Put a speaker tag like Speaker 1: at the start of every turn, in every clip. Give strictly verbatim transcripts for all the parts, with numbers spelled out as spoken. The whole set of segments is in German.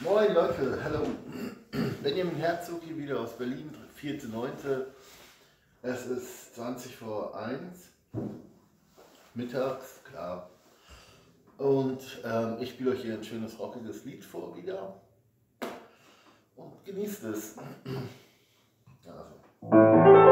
Speaker 1: Moin Leute, hallo. Benjamin Herzog hier wieder aus Berlin, vierte neunte Es ist zwanzig vor eins, mittags, klar. Und ähm, ich spiele euch hier ein schönes rockiges Lied vor wieder. Und genießt es. Also.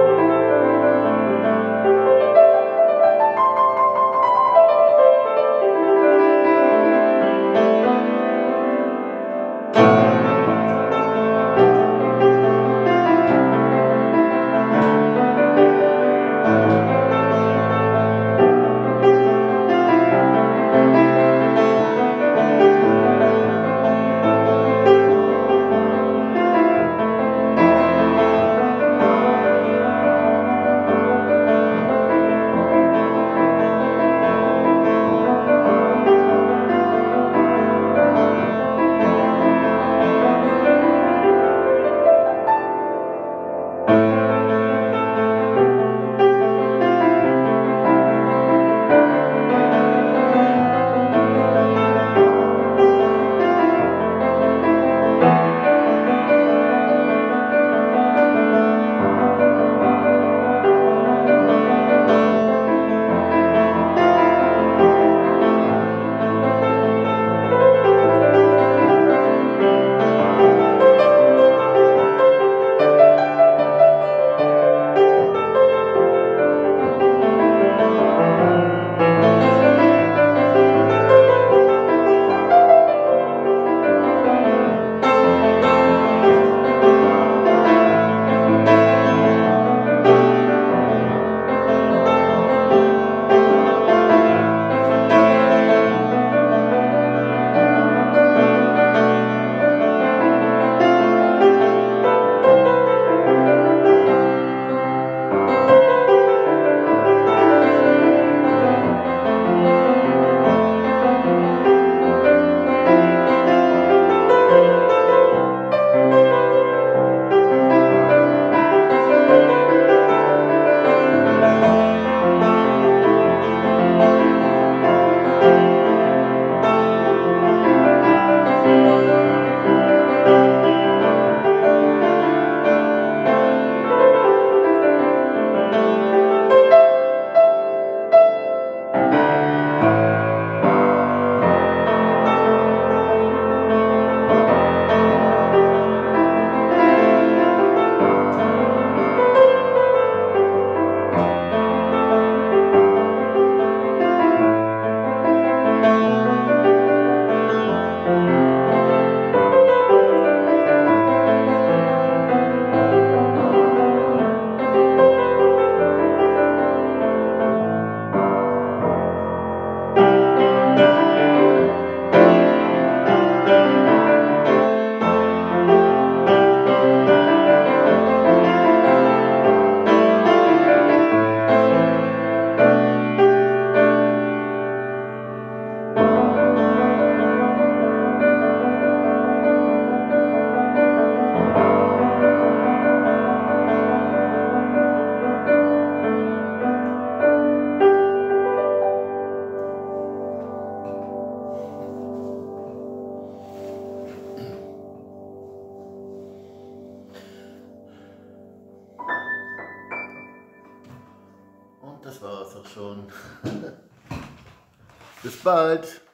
Speaker 1: Und das war es auch schon. Bis bald.